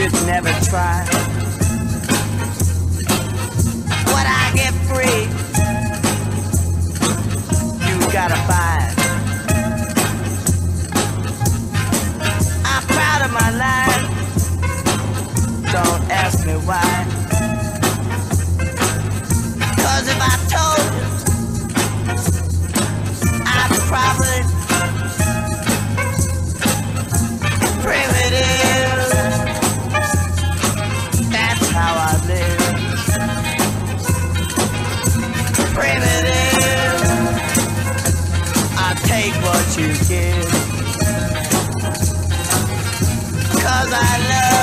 should never try. What I get free, you gotta buy. I'm proud of my life, don't ask me why. 'Cause if I told you, I'd probably primitive. That's how I live. Primitive. I take what you give. 'Cause I love